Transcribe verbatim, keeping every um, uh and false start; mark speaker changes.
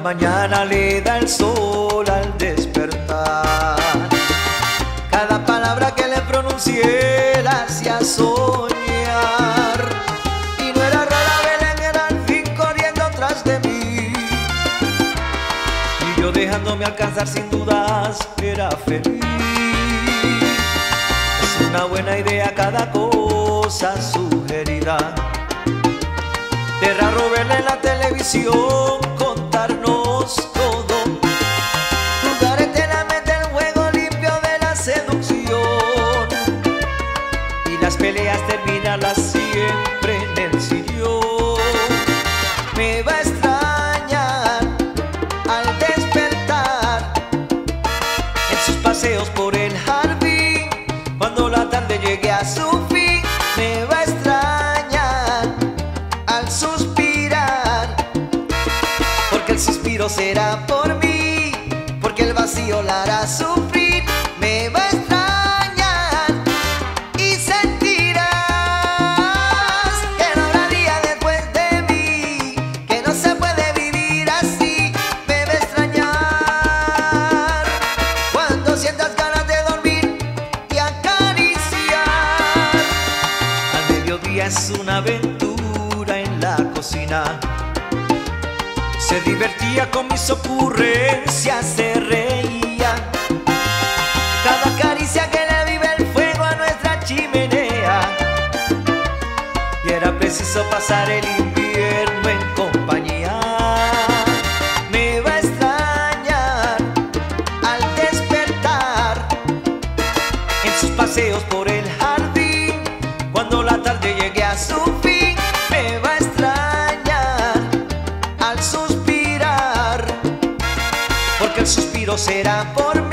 Speaker 1: mañana le da el sol al despertar. Cada palabra que le pronuncié la hacía soñar. Y no era rara Belén, era al fin corriendo tras de mí. Y yo dejándome alcanzar sin dudas era feliz. Es una buena idea cada cosa sugerida. De raro verla en la televisión contarnos todo. Jugar eternamente el juego limpio de la seducción. Y las peleas terminarlas siempre en el sillón. Me va a extrañar al despertar en sus paseos por el jardín. Cuando la tarde llegue a su fin, me va a extrañar al suspirar, porque el suspiro será por mí, porque el vacío la hará sufrir. Me va a extrañar y sentirás que no habrá día después de mí, que no se puede vivir así. Me va a extrañar cuando sientas ganas de dormir y acariciar. Al mediodía es una aventura en la cocina. Se divertía con mis ocurrencias, se reía. Cada caricia que le vive el fuego a nuestra chimenea. Y era preciso pasar el invierno en compañía. Me va a extrañar al despertar en sus paseos por el jardín. Cuando la tarde llegue a su fin, me va a extrañar al suspirar, porque el suspiro será por mí,